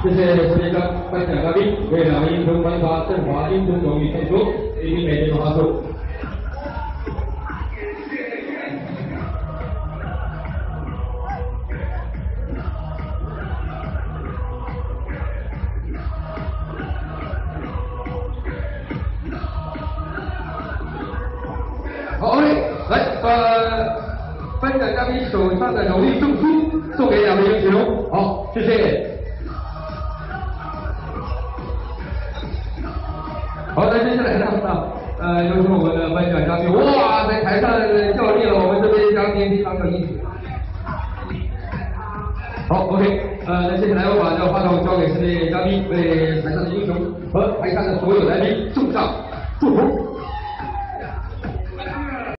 谢谢世界奖颁奖嘉宾为两位英雄颁发振华英雄荣誉证书，一名美金的花束。好 ，OK， 来把颁奖嘉宾手上的荣誉证书送给两位英雄。好，谢谢。好，那接下来呢，又是我们的颁奖嘉宾，哇，在台上效力了，我们这边嘉宾非常有意思。好 ，OK， 那接下来我把这个话筒交给四位嘉宾，为台上的英雄和台下的所有来宾送上祝福。